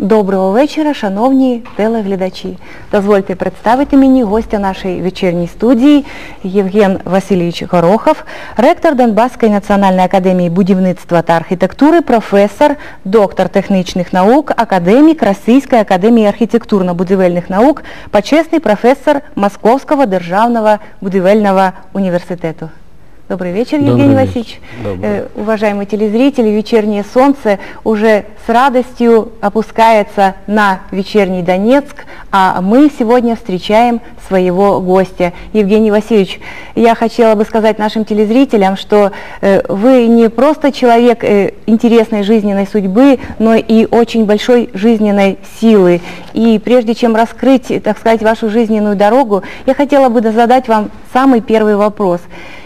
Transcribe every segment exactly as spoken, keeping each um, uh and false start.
Доброго вечора, шановні телеглядачі. Дозвольте представити мені гостя нашої вечірньої студії Євген Васильович Горохов, ректор Донбаської національної академії будівництва та архітектури, професор, доктор технічних наук, академік Російської академії архітектурно-будівельних наук, почесний профессор Московского державного будівельного университета. Добрый вечер, Добрый Евгений вечер. Васильевич. Э, уважаемые телезрители, вечернее солнце уже с радостью опускается на вечерний Донецк, а мы сегодня встречаем своего гостя. Евгений Васильевич, я хотела бы сказать нашим телезрителям, что э, вы не просто человек э, интересной жизненной судьбы, но и очень большой жизненной силы. И прежде чем раскрыть, так сказать, вашу жизненную дорогу, я хотела бы задать вам самый первый вопрос.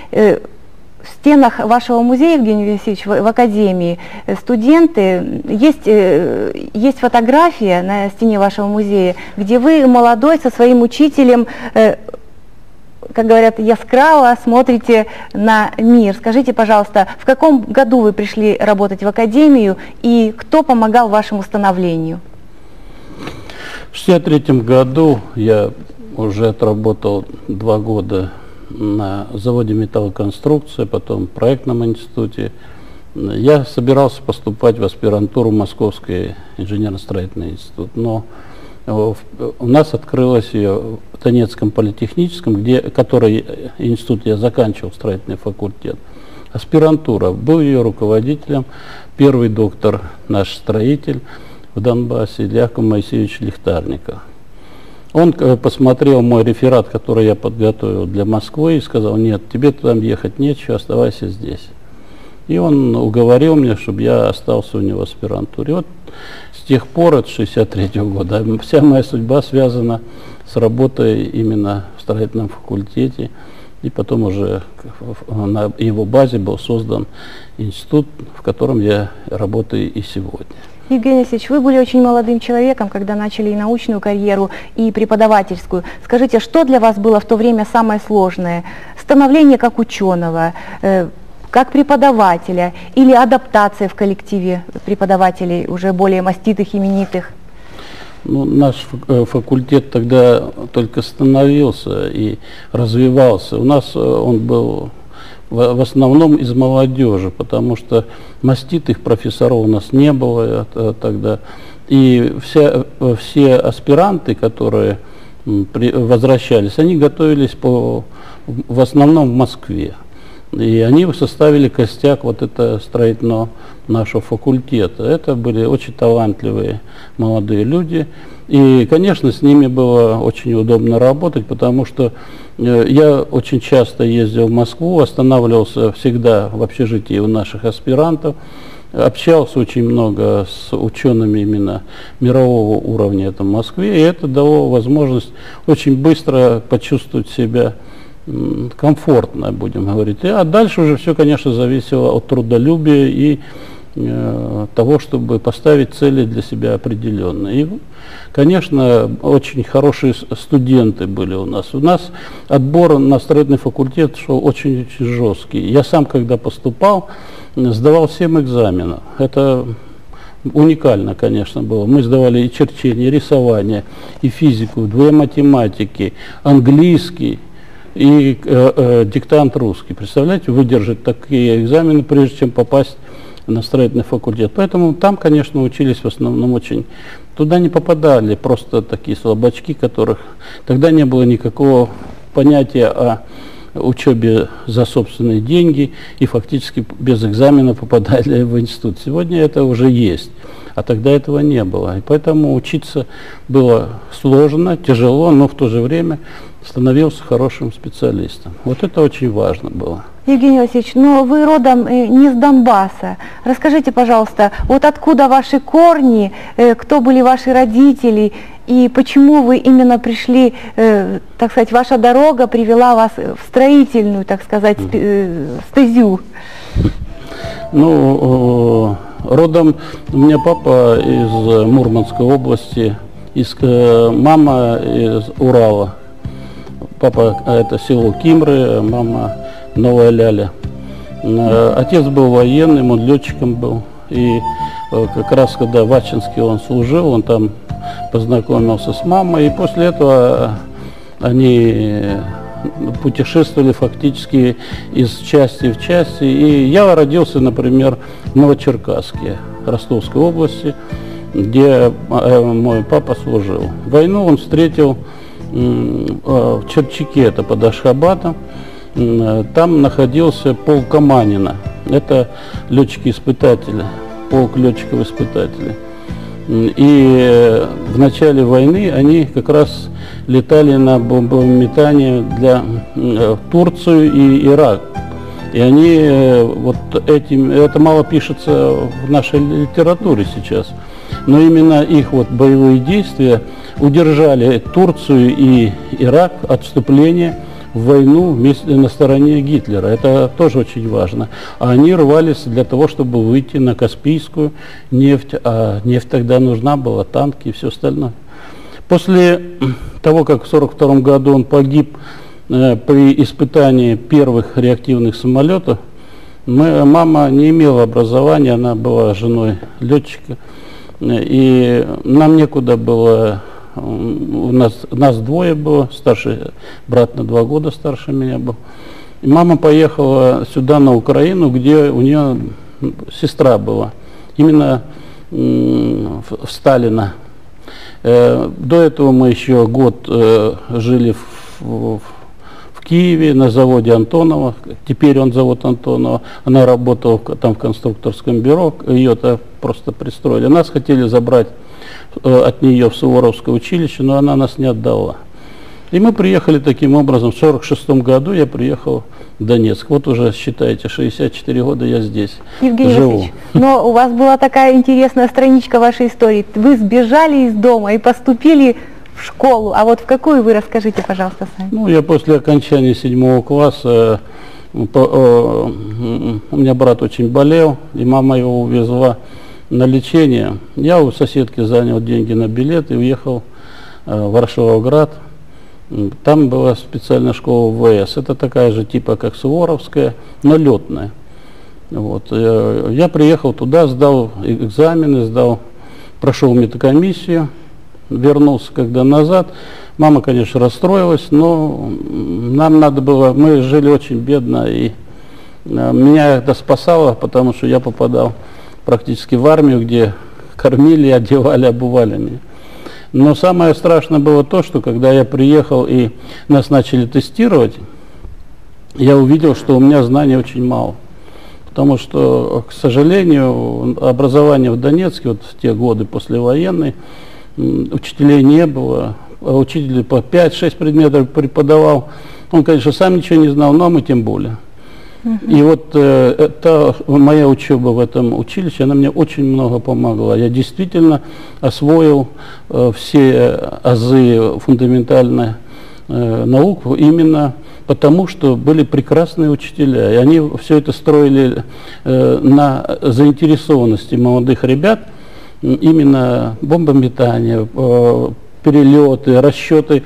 В стенах вашего музея, Евгений Васильевич, в, в академии, студенты, есть, есть фотография на стене вашего музея, где вы молодой со своим учителем, как говорят, яскраво смотрите на мир. Скажите, пожалуйста, в каком году вы пришли работать в академию и кто помогал вашему становлению? В шестьдесят третьем году я уже отработал два года на заводе металлоконструкции, потом в проектном институте. Я собирался поступать в аспирантуру в Московский инженерно-строительный институт, но у нас открылась ее в Донецком политехническом, где, который институт я заканчивал, строительный факультет. Аспирантура, был ее руководителем первый доктор, наш строитель в Донбассе, Яков Моисеевич Лихтарников. Он посмотрел мой реферат, который я подготовил для Москвы, и сказал: нет, тебе там ехать нечего, оставайся здесь. И он уговорил меня, чтобы я остался у него в аспирантуре. И вот с тех пор, от шестьдесят третьего года, вся моя судьба связана с работой именно в строительном факультете. И потом уже на его базе был создан институт, в котором я работаю и сегодня. Евгений Васильевич, вы были очень молодым человеком, когда начали и научную карьеру, и преподавательскую. Скажите, что для вас было в то время самое сложное? Становление как ученого, э, как преподавателя или адаптация в коллективе преподавателей, уже более маститых, именитых? Ну, наш факультет тогда только становился и развивался. У нас он был в основном из молодежи, потому что маститых профессоров у нас не было тогда. И вся, все аспиранты, которые при, возвращались, они готовились по, в основном в Москве. И они составили костяк вот этого строительного нашего факультета. Это были очень талантливые молодые люди. И, конечно, с ними было очень удобно работать, потому что э, я очень часто ездил в Москву, останавливался всегда в общежитии у наших аспирантов, общался очень много с учеными именно мирового уровня это в Москве, и это дало возможность очень быстро почувствовать себя комфортно, будем говорить. А дальше уже все, конечно, зависело от трудолюбия и э, того, чтобы поставить цели для себя определенные. И, конечно, очень хорошие студенты были у нас. У нас отбор на строительный факультет шел очень-очень жесткий. Я сам, когда поступал, сдавал семь экзаменов. Это уникально, конечно, было. Мы сдавали и черчение, и рисование, и физику, две математики, английский и э, э, диктант русский. Представляете, выдержать такие экзамены, прежде чем попасть на строительный факультет. Поэтому там, конечно, учились в основном очень... Туда не попадали просто такие слабачки, которых... Тогда не было никакого понятия о учебе за собственные деньги, и фактически без экзамена попадали в институт. Сегодня это уже есть, а тогда этого не было. И поэтому учиться было сложно, тяжело, но в то же время становился хорошим специалистом. Вот это очень важно было. Евгений Васильевич, но вы родом э, не с Донбасса. Расскажите, пожалуйста, вот откуда ваши корни, э, кто были ваши родители и почему вы именно пришли, э, так сказать, ваша дорога привела вас в строительную, так сказать, э, стезю? Ну, родом у меня папа из Мурманской области, из, мама из Урала. Папа это село Кимры, мама Новая Ляля. Отец был военным, он летчиком был. И как раз когда в Ачинске он служил, он там познакомился с мамой, и после этого они путешествовали фактически из части в части. И я родился, например, в Новочеркасске, Ростовской области, где мой папа служил. Войну он встретил в Черчаке, это под Ашхабадом. Там находился полк Каманина. Это летчики-испытатели, полк летчиков-испытателей. И в начале войны они как раз летали на бомбометание для Турцию и Ирак. И они вот этим, это мало пишется в нашей литературе сейчас, но именно их вот боевые действия удержали Турцию и Ирак от вступления в войну вместе на стороне Гитлера. Это тоже очень важно. А они рвались для того, чтобы выйти на Каспийскую нефть, а нефть тогда нужна была, танки и все остальное. После того, как в сорок втором году он погиб э, при испытании первых реактивных самолетов, мы, мама не имела образования, она была женой летчика, и нам некуда было. У нас, нас двое было, старший брат на два года старше меня был. И мама поехала сюда, на Украину, где у нее сестра была, именно в, в Сталина. Э, до этого мы еще год э, жили в, в, в Киеве на заводе Антонова, теперь он завод Антонова. Она работала там в конструкторском бюро, ее-то просто пристроили. Нас хотели забрать от нее в Суворовское училище, но она нас не отдала. И мы приехали таким образом. В сорок шестом году я приехал в Донецк. Вот уже, считайте, шестьдесят четыре года я здесь Евгений живу. Васильевич, но у вас была такая интересная страничка вашей истории. Вы сбежали из дома и поступили в школу. А вот в какую вы расскажите, пожалуйста, сами? Ну, я после окончания седьмого класса, по, о, у меня брат очень болел, и мама его увезла на лечение. Я у соседки занял деньги на билет и уехал э, в Варшавоград. Там была специальная школа ВВС. Это такая же типа как Суворовская, но летная. Вот. Я, я приехал туда, сдал экзамены, сдал, прошел медкомиссию, вернулся когда назад. Мама, конечно, расстроилась, но нам надо было, мы жили очень бедно, и э, меня это спасало, потому что я попадал практически в армию, где кормили, одевали, обували меня. Но самое страшное было то, что когда я приехал и нас начали тестировать, я увидел, что у меня знаний очень мало. Потому что, к сожалению, образование в Донецке, вот в те годы послевоенные, учителей не было. Учитель по пять-шесть предметов преподавал. Он, конечно, сам ничего не знал, но мы тем более. И вот э, это моя учеба в этом училище, она мне очень много помогла. Я действительно освоил э, все азы фундаментальной э, наук именно потому, что были прекрасные учителя. И они все это строили э, на заинтересованности молодых ребят, именно бомбометание, э, перелеты, расчеты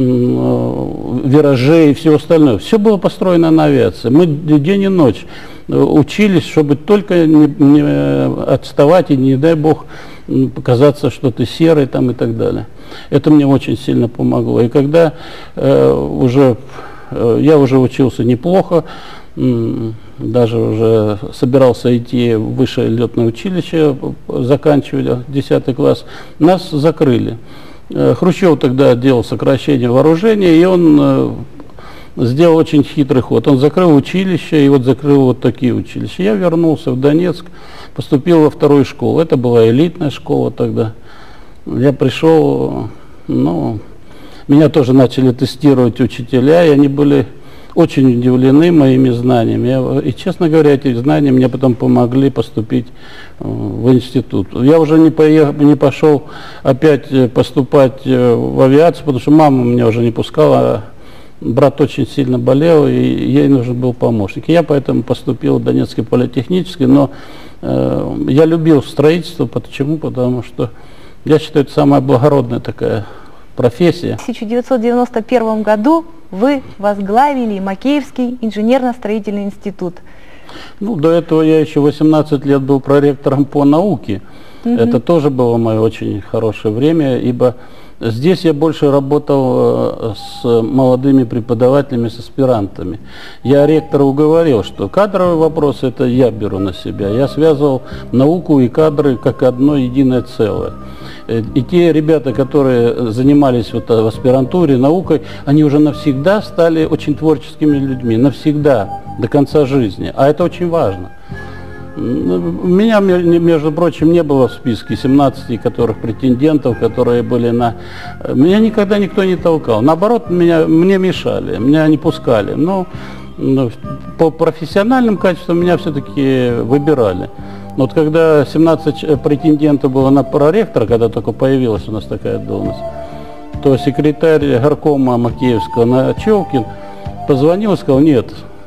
э, виражей и все остальное. Все было построено на авиации. Мы день и ночь учились, чтобы только не, не отставать и, не дай бог, показаться, что ты серый там и так далее. Это мне очень сильно помогло. И когда э, уже э, я уже учился неплохо, э, даже уже собирался идти в высшее летное училище, заканчивали десятый класс, нас закрыли. Хрущев тогда делал сокращение вооружения, и он э, сделал очень хитрый ход. Он закрыл училище, и вот закрыл вот такие училища. Я вернулся в Донецк, поступил во вторую школу. Это была элитная школа тогда. Я пришел, ну, меня тоже начали тестировать учителя, и они были очень удивлены моими знаниями. Я, и, честно говоря, эти знания мне потом помогли поступить э, в институт. Я уже не, поехал, не пошел опять поступать э, в авиацию, потому что мама меня уже не пускала. Брат очень сильно болел, и ей нужен был помощник. И я поэтому поступил в Донецкий политехнический, но э, я любил строительство. Почему? Потому что я считаю, это самая благородная такая профессия. В тысяча девятьсот девяносто первом году вы возглавили Макеевский инженерно-строительный институт. Ну, до этого я еще восемнадцать лет был проректором по науке. Угу. Это тоже было мое очень хорошее время, ибо здесь я больше работал с молодыми преподавателями, с аспирантами. Я ректора уговорил, что кадровые вопросы это я беру на себя. Я связывал науку и кадры как одно единое целое. И те ребята, которые занимались вот в аспирантуре, наукой, они уже навсегда стали очень творческими людьми, навсегда, до конца жизни. А это очень важно. Меня, между прочим, не было в списке семнадцати которых претендентов, которые были на... Меня никогда никто не толкал. Наоборот, меня, мне мешали, меня не пускали. Но, но по профессиональным качествам меня все-таки выбирали. Вот когда семнадцать претендентов было на проректора, когда только появилась у нас такая должность, то секретарь горкома Макеевского Начевкин позвонил и сказал: нет,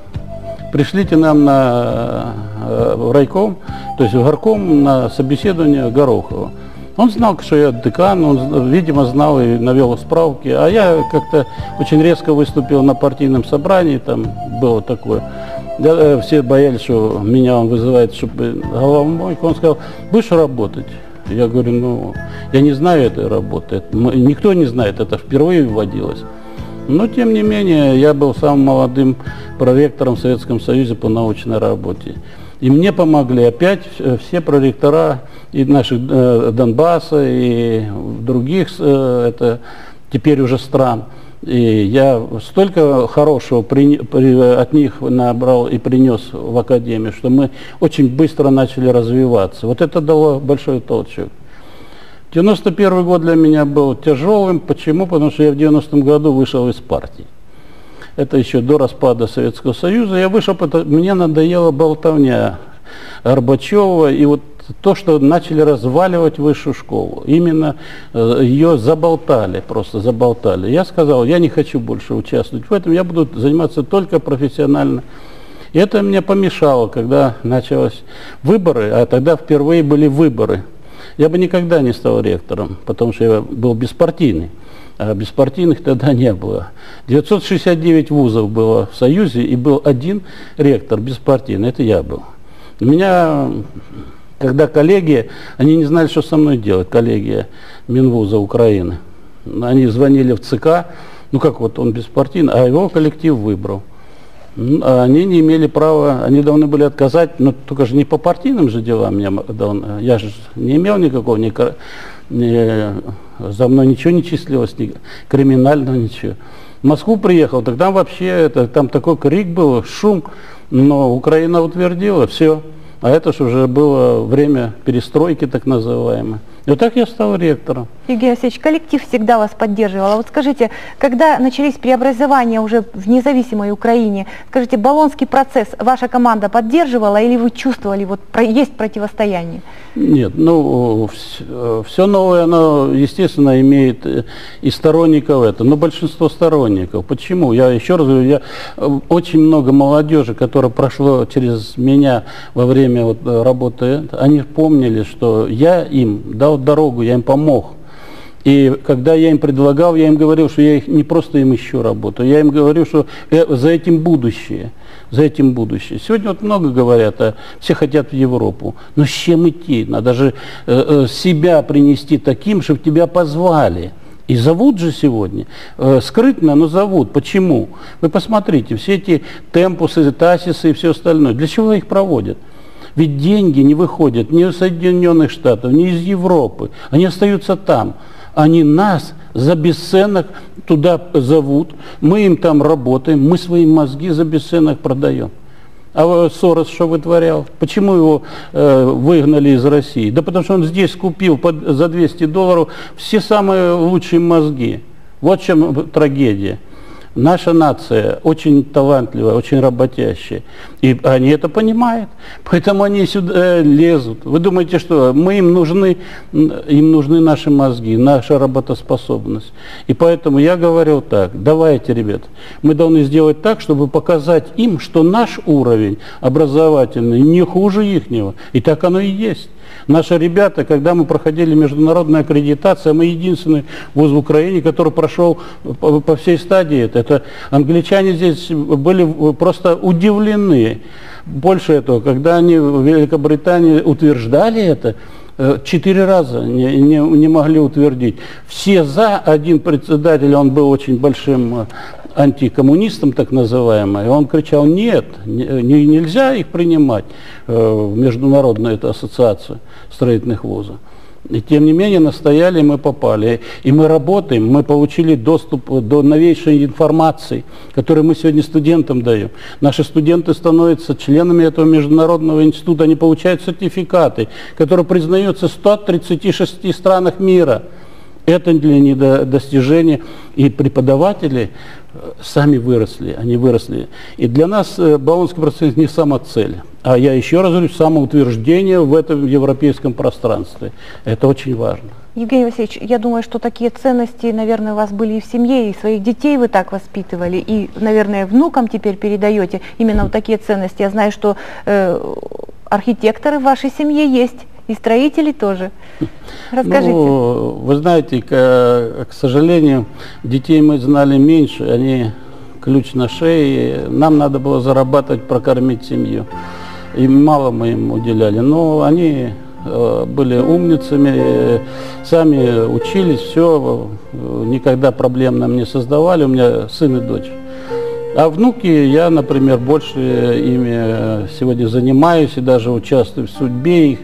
пришлите нам на, в райком, то есть в горком на собеседование Горохова. Он знал, что я декан, он, видимо, знал и навел справки, а я как-то очень резко выступил на партийном собрании, там было такое. Я, все боялись, что меня он вызывает, чтобы головомойку. Он сказал: будешь работать? Я говорю: ну, я не знаю этой работы, никто не знает, это впервые вводилось. Но, тем не менее, я был самым молодым проректором в Советском Союзе по научной работе. И мне помогли опять все проректора и наших э, Донбасса, и других э, это теперь уже стран. И я столько хорошего при, при, от них набрал и принес в академию, что мы очень быстро начали развиваться. Вот это дало большой толчок. девяносто первый год для меня был тяжелым. Почему? Потому что я в девяностом году вышел из партии. Это еще до распада Советского Союза. Я вышел, потому мне надоела болтовня Горбачева и вот то, что начали разваливать высшую школу. Именно э, ее заболтали, просто заболтали. Я сказал: я не хочу больше участвовать в этом, я буду заниматься только профессионально. И это мне помешало, когда начались выборы, а тогда впервые были выборы. Я бы никогда не стал ректором, потому что я был беспартийный. А беспартийных тогда не было. девятьсот шестьдесят девять вузов было в Союзе, и был один ректор беспартийный, это я был. У меня, когда коллеги, они не знали, что со мной делать, коллегия Минвуза Украины. Они звонили в ЦК, ну как вот он беспартийный, а его коллектив выбрал. Они не имели права, они должны были отказать, но только же не по партийным же делам, я, я же не имел никакого, ни, ни, за мной ничего не числилось, ни криминального, ничего. В Москву приехал, тогда вообще, это, там такой крик был, шум, но Украина утвердила, все. А это же уже было время перестройки, так называемой. И вот так я стал ректором. Евгений Васильевич, коллектив всегда вас поддерживал. А вот скажите, когда начались преобразования уже в независимой Украине, скажите, Болонский процесс ваша команда поддерживала или вы чувствовали, вот есть противостояние? Нет, ну, все новое, оно, естественно, имеет и сторонников это, но большинство сторонников. Почему? Я еще раз говорю, я очень много молодежи, которая прошло через меня во время вот работы, они помнили, что я им дал дорогу, я им помог. И когда я им предлагал, я им говорил, что я их не просто им ищу работу, я им говорю, что за этим будущее, за этим будущее. Сегодня вот много говорят, а все хотят в Европу. Но с чем идти? Надо же э, себя принести таким, чтобы тебя позвали. И зовут же сегодня, э, скрытно, но зовут. Почему? Вы посмотрите, все эти темпусы, тасисы и все остальное, для чего их проводят? Ведь деньги не выходят ни из Соединенных Штатов, ни из Европы. Они остаются там. Они нас за бесценок туда зовут, мы им там работаем, мы свои мозги за бесценок продаем. А Сорос что вытворял? Почему его э, выгнали из России? Да потому что он здесь купил под, за двести долларов все самые лучшие мозги. Вот в чем трагедия. Наша нация очень талантливая, очень работящая. И они это понимают. Поэтому они сюда лезут. Вы думаете, что мы им нужны, им нужны наши мозги, наша работоспособность. И поэтому я говорил так: давайте, ребят, мы должны сделать так, чтобы показать им, что наш уровень образовательный не хуже ихнего. И так оно и есть. Наши ребята, когда мы проходили международную аккредитацию, мы единственный вуз в Украине, который прошел по, по всей стадии. Это, Это англичане здесь были просто удивлены. Больше этого, когда они в Великобритании утверждали это, четыре раза не, не, не могли утвердить. Все за, один председатель, он был очень большим антикоммунистом, так называемый, он кричал: нет, не, нельзя их принимать в международную эту ассоциацию строительных вузов. И тем не менее настояли, мы попали. И мы работаем, мы получили доступ до новейшей информации, которую мы сегодня студентам даем. Наши студенты становятся членами этого международного института, они получают сертификаты, которые признаются в ста тридцати шести странах мира. Это для них достижение. И преподаватели сами выросли, они выросли. И для нас Болонский процесс не самоцель, а я еще раз говорю, самоутверждение в этом европейском пространстве. Это очень важно. Евгений Васильевич, я думаю, что такие ценности, наверное, у вас были и в семье, и своих детей вы так воспитывали, и, наверное, внукам теперь передаете именно вот такие ценности. Я знаю, что э, архитекторы в вашей семье есть. И строители тоже. Расскажите. Ну, вы знаете, к, к сожалению, детей мы знали меньше, они ключ на шее, нам надо было зарабатывать, прокормить семью. И мало мы им уделяли, но они э, были умницами, э, сами учились, все, э, никогда проблем нам не создавали, у меня сын и дочь. А внуки, я, например, больше ими сегодня занимаюсь и даже участвую в судьбе их,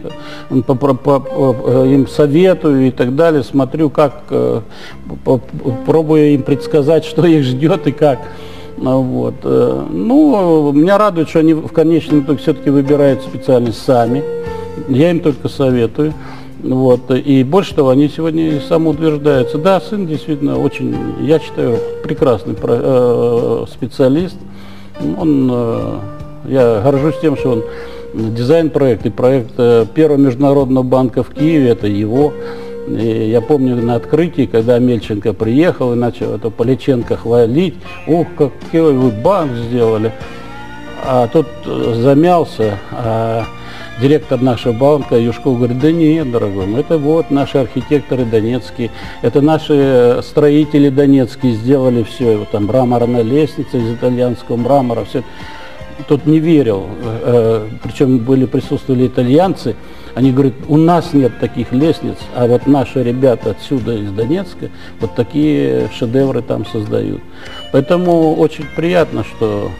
им советую и так далее, смотрю, как, пробую им предсказать, что их ждет и как. Вот. Ну, меня радует, что они в конечном итоге все-таки выбирают специальность сами, я им только советую. Вот. И больше того, они сегодня самоутверждаются. Да, сын действительно очень, я считаю, прекрасный э, специалист. Он, э, я горжусь тем, что он дизайн-проект и проект э, Первого международного банка в Киеве, это его. И я помню на открытии, когда Мельченко приехал и начал это Поличенко хвалить: ох, какой вы банк сделали. А тот замялся, а директор нашего банка Юшков говорит: да нет, дорогой, это вот наши архитекторы донецкие, это наши строители донецкие сделали все, вот там мраморная лестница из итальянского мрамора, все. Тот не верил, причем были присутствовали итальянцы, они говорят: у нас нет таких лестниц, а вот наши ребята отсюда, из Донецка, вот такие шедевры там создают. Поэтому очень приятно, что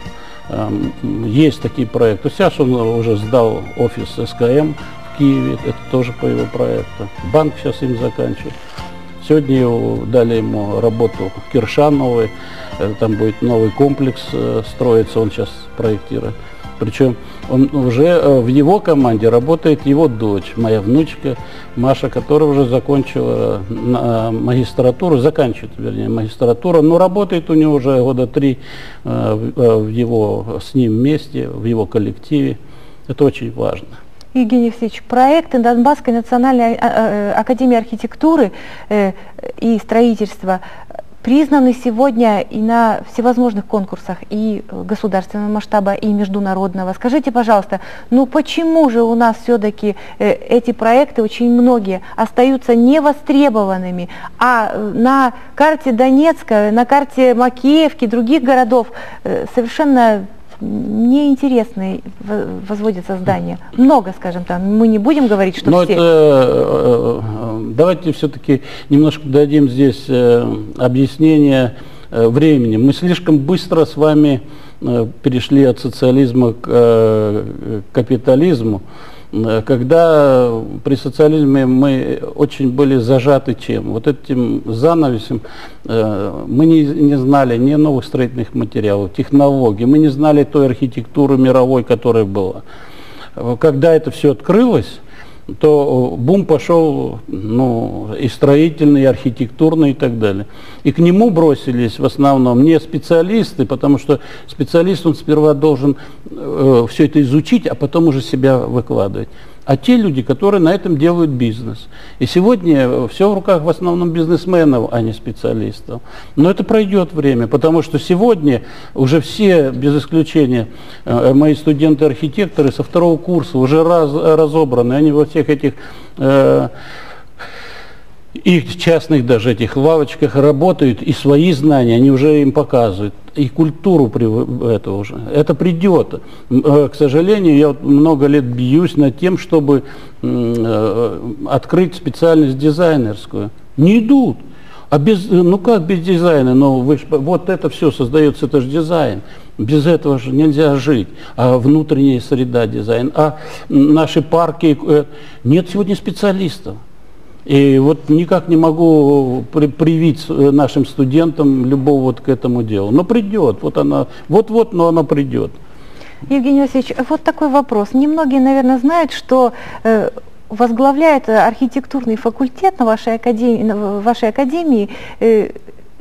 есть такие проекты. Сейчас он уже сдал офис эс ка эм в Киеве, это тоже по его проекту. Банк сейчас им заканчивает. Сегодня его, дали ему работу в Киршановой, там будет новый комплекс строиться, он сейчас проектирует. Причем он уже в его команде работает его дочь, моя внучка Маша, которая уже закончила магистратуру, заканчивает, вернее, магистратуру, но работает у него уже года три в его, с ним вместе, в его коллективе. Это очень важно. Евгений Васильевич, проекты Донбасской национальной академии архитектуры и строительства признаны сегодня и на всевозможных конкурсах и государственного масштаба, и международного. Скажите, пожалуйста, ну почему же у нас все-таки э, эти проекты, очень многие, остаются невостребованными, а на карте Донецка, на карте Макеевки, других городов э, совершенно неинтересные возводятся здания? Много, скажем так. Мы не будем говорить, что Но все... Это, давайте все-таки немножко дадим здесь объяснение времени. Мы слишком быстро с вами перешли от социализма к капитализму. Когда при социализме мы очень были зажаты чем? Вот этим занавесем мы не, не знали ни новых строительных материалов, технологий, мы не знали той архитектуры мировой, которая была. Когда это все открылось, то бум пошел, ну, и строительный, и архитектурный, и так далее. И к нему бросились в основном не специалисты, потому что специалист, он сперва должен э, все это изучить, а потом уже себя выкладывать. А те люди, которые на этом делают бизнес. И сегодня все в руках в основном бизнесменов, а не специалистов. Но это пройдет время, потому что сегодня уже все, без исключения, мои студенты-архитекторы со второго курса уже раз, разобраны. Они во всех этих... Э, и в частных даже этих лавочках работают, и свои знания, они уже им показывают, и культуру этого уже. Это придет. К сожалению, я вот много лет бьюсь над тем, чтобы открыть специальность дизайнерскую. Не идут. А без, ну как без дизайна? Ну, вы ж, вот это все создается, это же дизайн. Без этого же нельзя жить. А внутренняя среда дизайн. А наши парки, нет сегодня специалистов. И вот никак не могу при, привить нашим студентам любовь вот к этому делу. Но придет, вот она, вот-вот, но она придет. Евгений Васильевич, вот такой вопрос. Немногие, наверное, знают, что э, возглавляет архитектурный факультет на вашей академии, на вашей академии э,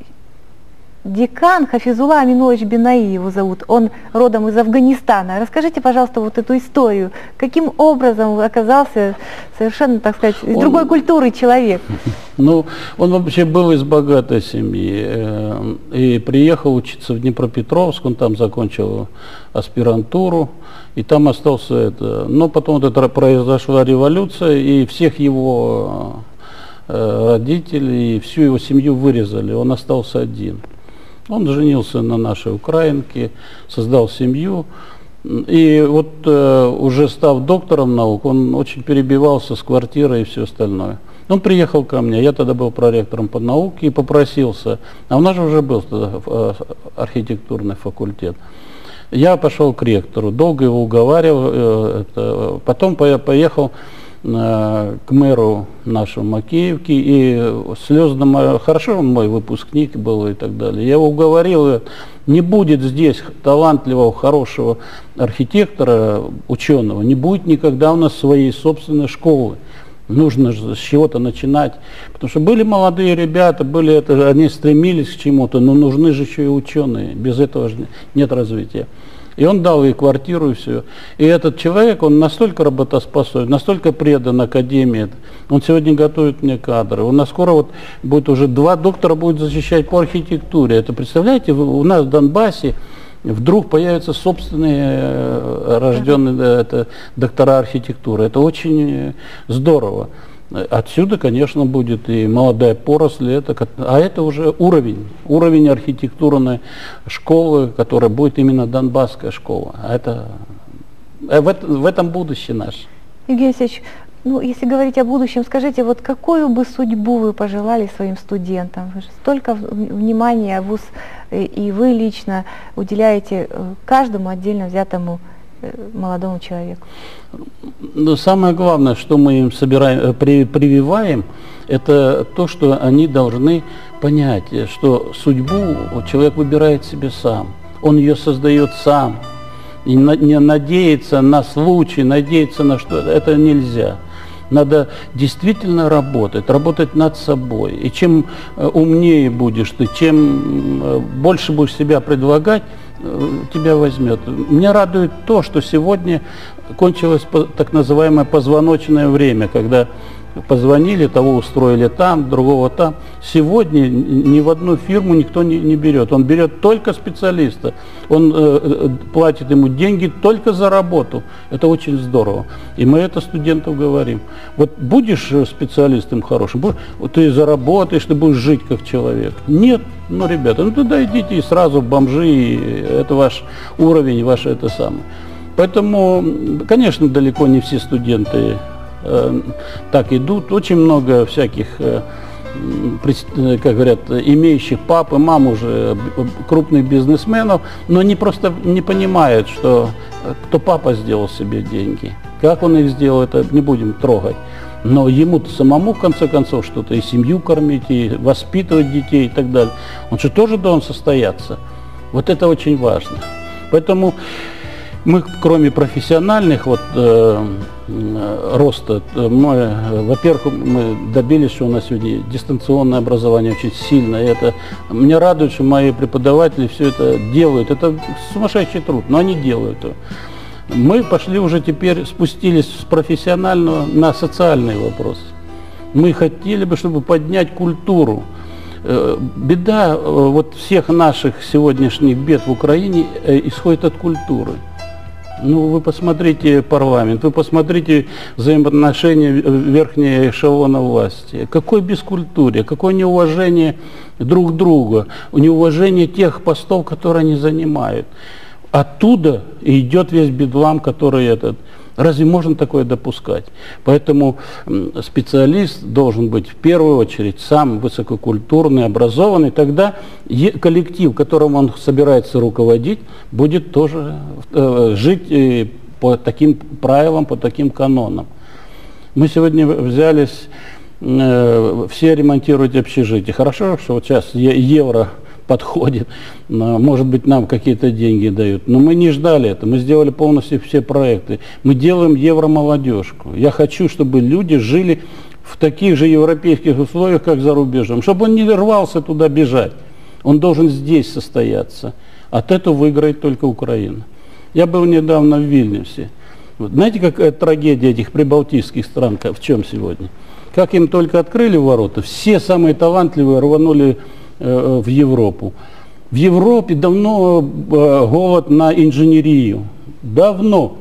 декан Хафизулла Аминович Бинаи, его зовут. Он родом из Афганистана. Расскажите, пожалуйста, вот эту историю. Каким образом оказался совершенно, так сказать, из он, другой культуры человек? Ну, он вообще был из богатой семьи. Э, и приехал учиться в Днепропетровск, он там закончил аспирантуру, и там остался это. Но потом вот это произошла революция, и всех его э, родителей, и всю его семью вырезали. Он остался один. Он женился на нашей украинке, создал семью. И вот э, уже став доктором наук, он очень перебивался с квартирой и все остальное. Он приехал ко мне, я тогда был проректором по науке и попросился. А у нас же уже был тогда архитектурный факультет. Я пошел к ректору, долго его уговаривал. Э, это, потом поехал к мэру нашему Макеевки, и слезно, хорошо он мой выпускник был и так далее. Я его уговорил, не будет здесь талантливого, хорошего архитектора, ученого, не будет никогда у нас своей собственной школы. Нужно же с чего-то начинать, потому что были молодые ребята, были это, они стремились к чему-то, но нужны же еще и ученые, без этого же нет развития. И он дал ей квартиру и все. И этот человек, он настолько работоспособен, настолько предан академии. Он сегодня готовит мне кадры. У нас скоро вот будет уже два доктора будет защищать по архитектуре. Это, представляете, у нас в Донбассе вдруг появятся собственные рожденные это, доктора архитектуры. Это очень здорово. Отсюда, конечно, будет и молодая поросль, это, а это уже уровень, уровень архитектурной школы, которая будет именно донбасская школа. А это, в, это, в этом будущее наше. Евгений Васильевич, ну, если говорить о будущем, скажите, вот какую бы судьбу вы пожелали своим студентам? Вы же столько внимания вуз и вы лично уделяете каждому отдельно взятому молодому человеку. Но самое главное, что мы им собираем, при, прививаем, это то, что они должны понять, что судьбу человек выбирает себе сам. Он ее создает сам. И на, не надеяться на случай, надеяться на что-то, это нельзя. Надо действительно работать, работать над собой. И чем умнее будешь ты, чем больше будешь себя предлагать, тебя возьмет. Меня радует то, что сегодня кончилось так называемое позвоночное время, когда позвонили, того устроили там, другого там. Сегодня ни в одну фирму никто не, не берет. Он берет только специалиста. Он э, платит ему деньги только за работу. Это очень здорово. И мы это студентам говорим. Вот будешь специалистом хорошим, будешь, ты заработаешь, ты будешь жить как человек. Нет, ну, ребята, ну туда идите и сразу бомжи, и это ваш уровень, ваше это самое. Поэтому, конечно, далеко не все студенты так идут. Очень много всяких, как говорят, имеющих пап и мам уже крупных бизнесменов, но они просто не понимают, что кто папа сделал себе деньги, как он их сделал, это не будем трогать. Но ему-то самому, в конце концов, что-то и семью кормить, и воспитывать детей и так далее. Он же тоже должен состояться. Вот это очень важно. Поэтому мы, кроме профессиональных вот, э, роста, мы, во-первых, мы добились, что у нас сегодня дистанционное образование очень сильное. Это, меня радует, что мои преподаватели все это делают. Это сумасшедший труд, но они делают его. Мы пошли уже теперь, спустились с профессионального на социальный вопрос. Мы хотели бы, чтобы поднять культуру. Беда вот всех наших сегодняшних бед в Украине исходит от культуры. Ну, вы посмотрите парламент, вы посмотрите взаимоотношения верхней эшелона власти. Какое бескультурие, какое неуважение друг друга, неуважение тех постов, которые они занимают. Оттуда идет весь бедлам, который этот... Разве можно такое допускать? Поэтому специалист должен быть в первую очередь сам высококультурный, образованный. Тогда коллектив, которым он собирается руководить, будет тоже э, жить э, по таким правилам, по таким канонам. Мы сегодня взялись э, все ремонтировать общежитие. Хорошо, что вот сейчас евро подходит, может быть, нам какие-то деньги дают. Но мы не ждали это, мы сделали полностью все проекты. Мы делаем евромолодежку. Я хочу, чтобы люди жили в таких же европейских условиях, как за рубежом, чтобы он не рвался туда бежать. Он должен здесь состояться. От этого выиграет только Украина. Я был недавно в Вильнюсе. Вот. Знаете, какая трагедия этих прибалтийских стран, в чем сегодня? Как им только открыли ворота, все самые талантливые рванули в Европу. В Европе давно голод на инженерию. Давно.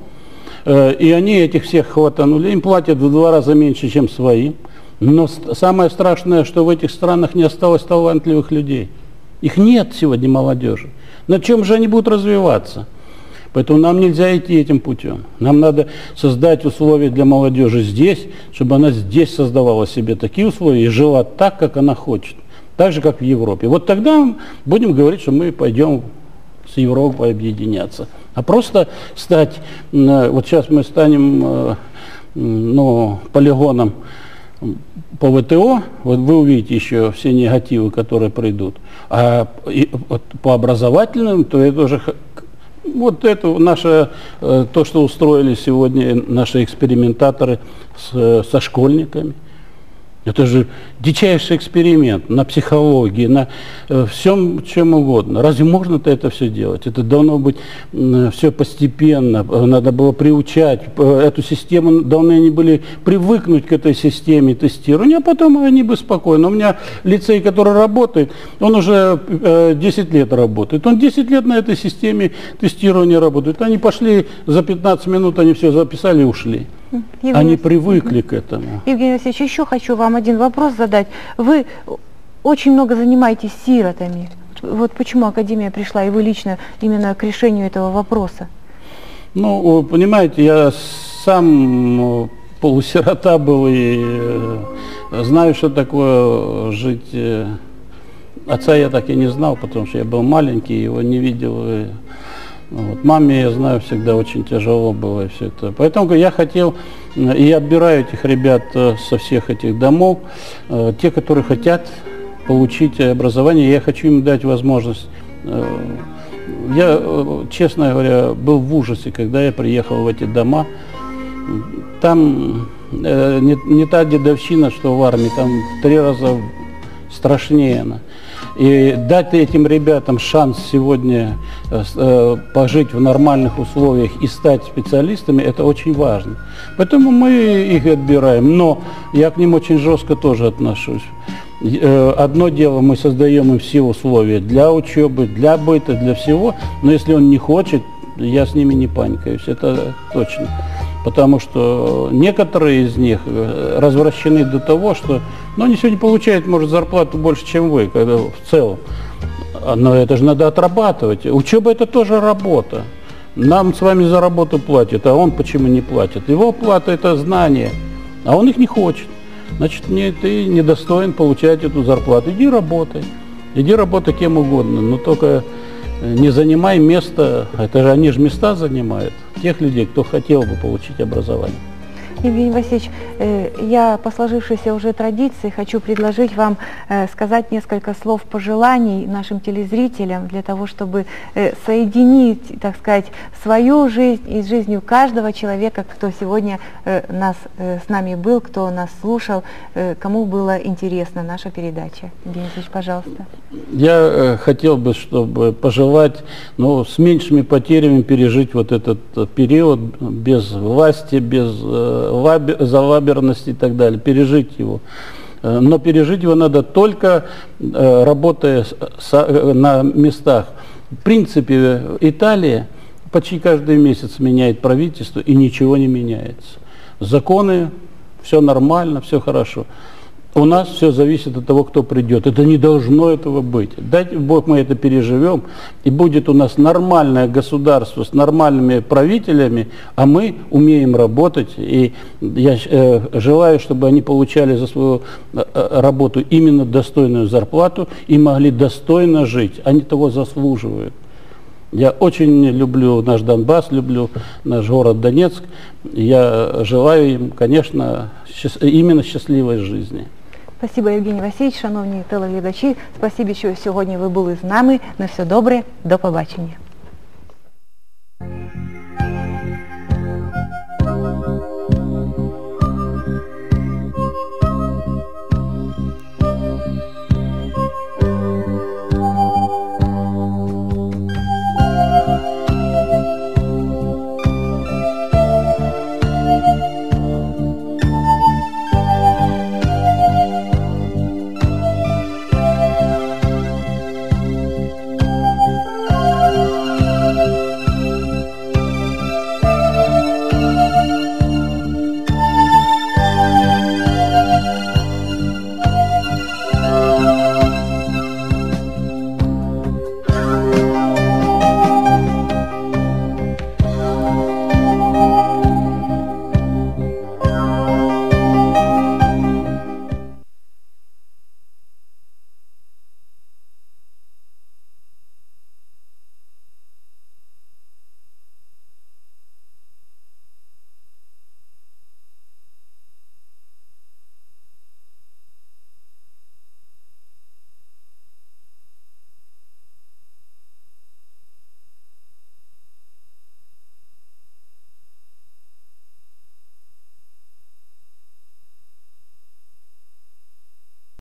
И они этих всех хватанули. Им платят в два раза меньше, чем своим. Но самое страшное, что в этих странах не осталось талантливых людей. Их нет сегодня молодежи. На чем же они будут развиваться? Поэтому нам нельзя идти этим путем. Нам надо создать условия для молодежи здесь, чтобы она здесь создавала себе такие условия и жила так, как она хочет. Так же, как в Европе. Вот тогда будем говорить, что мы пойдем с Европой объединяться. А просто стать, вот сейчас мы станем ну, полигоном по ВТО, вот вы увидите еще все негативы, которые придут. А и, вот, по образовательным, то это уже... Вот это наше, то, что устроили сегодня наши экспериментаторы с, со школьниками. Это же дичайший эксперимент на психологии, на э, всем чем угодно. Разве можно-то это все делать? Это должно быть э, все постепенно, надо было приучать. Эту систему, должны они были привыкнуть к этой системе тестирования, а потом они бы спокойно. У меня лицей, который работает, он уже э, десять лет работает. Он десять лет на этой системе тестирования работает. Они пошли за пятнадцать минут, они все записали и ушли. Евгений Они привыкли к этому. Евгений Васильевич, еще хочу вам один вопрос задать. Вы очень много занимаетесь сиротами. Вот почему Академия пришла, и вы лично именно к решению этого вопроса? Ну, понимаете, я сам полусирота был и знаю, что такое жить. Отца я так и не знал, потому что я был маленький, его не видел. Вот. Маме, я знаю, всегда очень тяжело было и все это. Поэтому я хотел, и я отбираю этих ребят со всех этих домов, те, которые хотят получить образование, я хочу им дать возможность. Я, честно говоря, был в ужасе, когда я приехал в эти дома. Там не, не та дедовщина, что в армии, там в три раза страшнее она. И дать этим ребятам шанс сегодня э, пожить в нормальных условиях и стать специалистами, это очень важно. Поэтому мы их отбираем, но я к ним очень жестко тоже отношусь. Э, одно дело, мы создаем им все условия для учебы, для быта, для всего, но если он не хочет, я с ними не паникаюсь, это точно. Потому что некоторые из них развращены до того, что ну, они сегодня получают, может, зарплату больше, чем вы, когда в целом. Но это же надо отрабатывать. Учеба – это тоже работа. Нам с вами за работу платят, а он почему не платит? Его плата – это знания, а он их не хочет. Значит, не, ты недостоин получать эту зарплату. Иди работай. Иди работай кем угодно, но только не занимай место, это же они же места занимают, тех людей, кто хотел бы получить образование. Евгений Васильевич, я по сложившейся уже традиции хочу предложить вам сказать несколько слов пожеланий нашим телезрителям для того, чтобы соединить, так сказать, свою жизнь и с жизнью каждого человека, кто сегодня нас, с нами был, кто нас слушал, кому была интересна наша передача. Евгений Васильевич, пожалуйста. Я хотел бы, чтобы пожелать, ну, с меньшими потерями пережить вот этот период без власти, без залаберности и так далее, пережить его. Но пережить его надо только работая на местах. В принципе, Италия, почти каждый месяц меняет правительство, и ничего не меняется. Законы, все нормально, все хорошо. У нас все зависит от того, кто придет. Это не должно этого быть. Дайте Бог, мы это переживем, и будет у нас нормальное государство с нормальными правителями, а мы умеем работать. И я э, желаю, чтобы они получали за свою э, работу именно достойную зарплату и могли достойно жить. Они того заслуживают. Я очень люблю наш Донбасс, люблю наш город Донецк. Я желаю им, конечно, щас, именно счастливой жизни. Спасибо, Євгеній Васильович, шановні телеглядачі. Спасибі, що сьогодні ви були з нами. На все добре, до побачення.